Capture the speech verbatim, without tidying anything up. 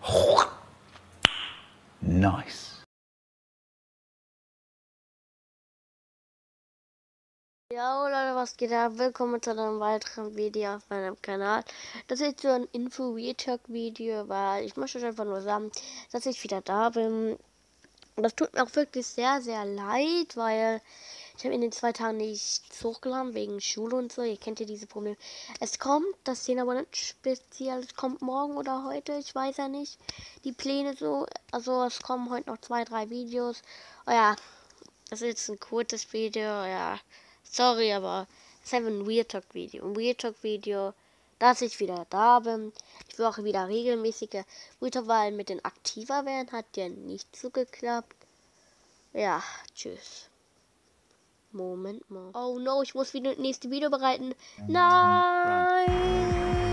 Nice. Ja, Leute, was geht ab? Willkommen zu einem weiteren Video auf meinem Kanal. Das ist so ein Info-Retalk-Video, weil ich möchte euch einfach nur sagen, dass ich wieder da bin. Und das tut mir auch wirklich sehr, sehr leid, weil ich habe in den zwei Tagen nichts hochgeladen, wegen Schule und so. Ihr kennt ja diese Probleme. Es kommt, das zehn Abonnenten speziell, es kommt morgen oder heute, ich weiß ja nicht. Die Pläne so, also es kommen heute noch zwei, drei Videos. Oh ja, das ist jetzt ein kurzes Video, ja. Sorry, aber es ist einfach ein Weird Talk Video. Ein Weird Talk Video, dass ich wieder da bin. Ich will auch wieder regelmäßige Weird Talk, weil mit den aktiver werden hat ja nicht so geklappt. Ja, tschüss. Moment mal. Oh no, ich muss wieder das nächste Video bereiten. Nein!